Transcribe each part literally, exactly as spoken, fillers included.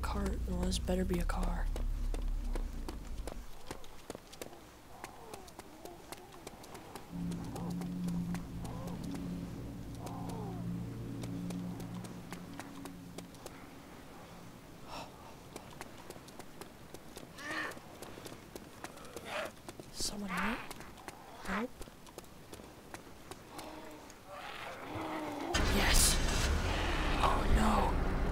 cart. Well, this better be a car. Someone in it? Nope. Yes! Oh no!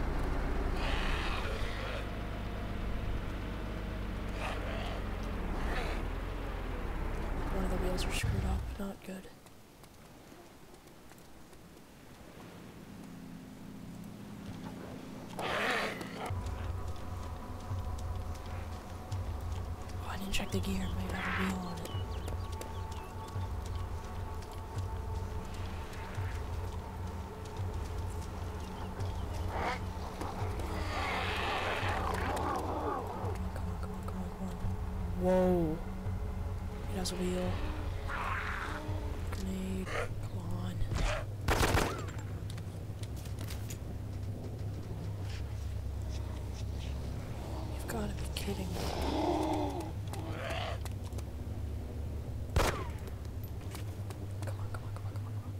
One of the wheels are screwed up. Not good. Oh, I didn't check the gear. It might have a wheel on it. Whoa. It has a wheel. Grenade. Come on. You've got to be kidding me. Come on, come on, come on, come on, come on.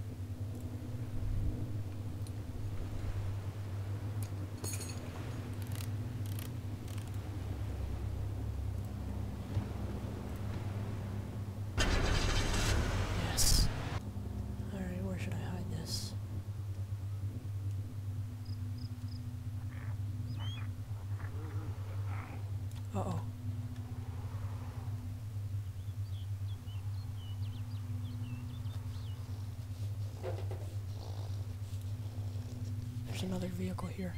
Yes. Alright, where should I hide this? Uh-oh. There's another vehicle here.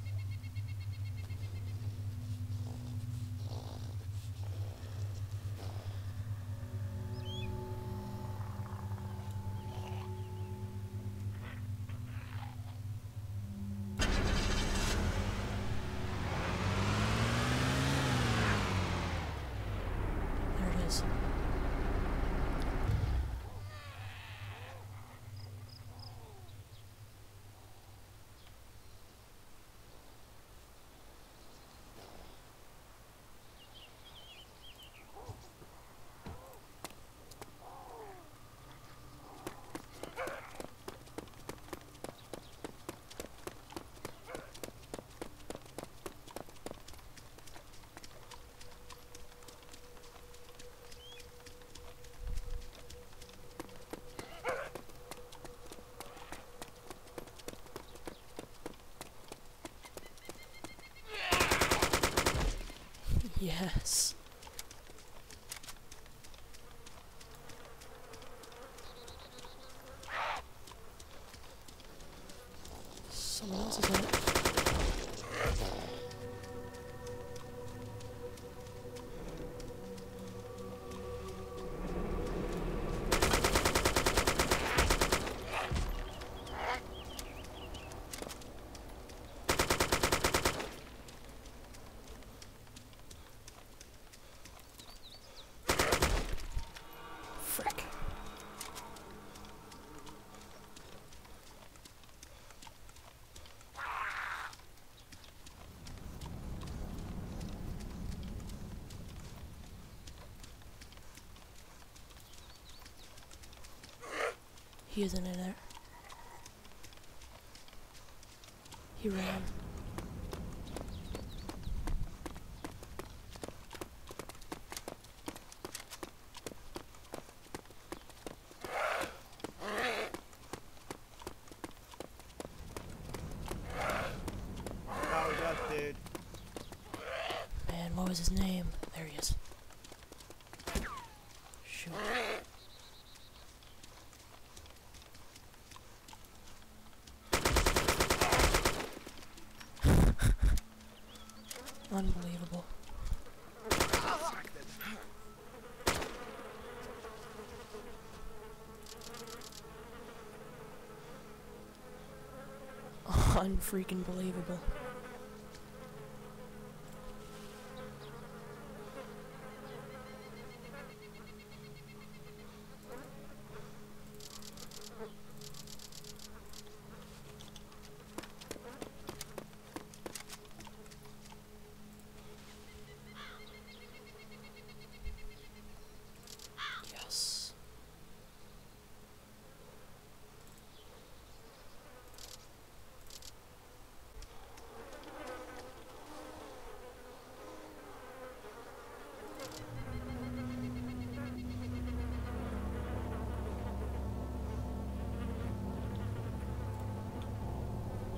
There it is. Yes. Someone else is in it. Frick. He isn't in there. He ran. Man, what was his name? There he is. Shoot. Unbelievable. Unfreaking believable.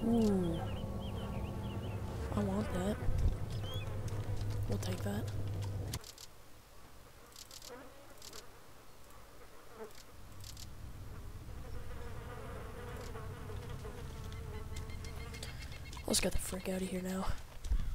Ooh. I want that. We'll take that. Let's get the frick out of here now.